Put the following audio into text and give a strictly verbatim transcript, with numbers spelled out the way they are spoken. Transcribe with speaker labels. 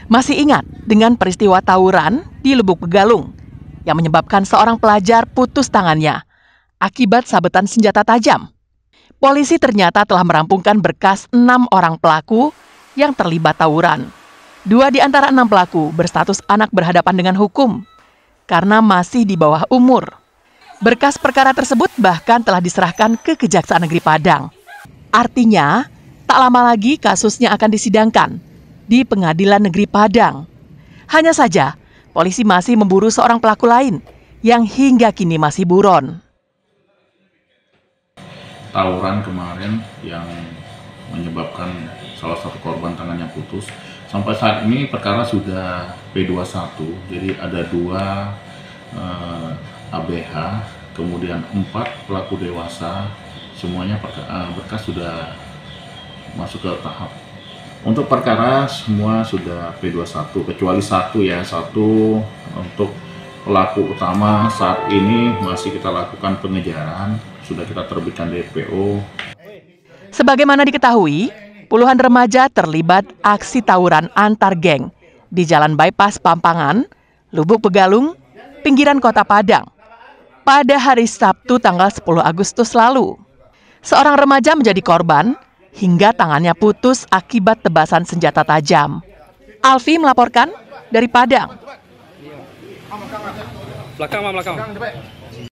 Speaker 1: Masih ingat dengan peristiwa tawuran di Lubuk Begalung yang menyebabkan seorang pelajar putus tangannya akibat sabetan senjata tajam? Polisi ternyata telah merampungkan berkas enam orang pelaku yang terlibat tawuran. Dua di antara enam pelaku berstatus anak berhadapan dengan hukum karena masih di bawah umur. Berkas perkara tersebut bahkan telah diserahkan ke Kejaksaan Negeri Padang. Artinya, tak lama lagi kasusnya akan disidangkan di Pengadilan Negeri Padang. Hanya saja, polisi masih memburu seorang pelaku lain yang hingga kini masih buron.
Speaker 2: Tawuran kemarin yang menyebabkan salah satu korban tangannya putus. Sampai saat ini perkara sudah P dua puluh satu, jadi ada dua eh, A B H, kemudian empat pelaku dewasa, semuanya perka, berkas sudah masuk ke tahap. Untuk perkara semua sudah P dua puluh satu, kecuali satu ya, satu untuk pelaku utama saat ini masih kita lakukan pengejaran, sudah kita terbitkan D P O.
Speaker 1: Sebagaimana diketahui, puluhan remaja terlibat aksi tawuran antar geng di Jalan Bypass Pampangan, Lubuk Begalung, pinggiran Kota Padang, pada hari Sabtu tanggal sepuluh Agustus lalu. Seorang remaja menjadi korban hingga tangannya putus akibat tebasan senjata tajam. Alfi melaporkan dari Padang.
Speaker 3: Belakang, belakang.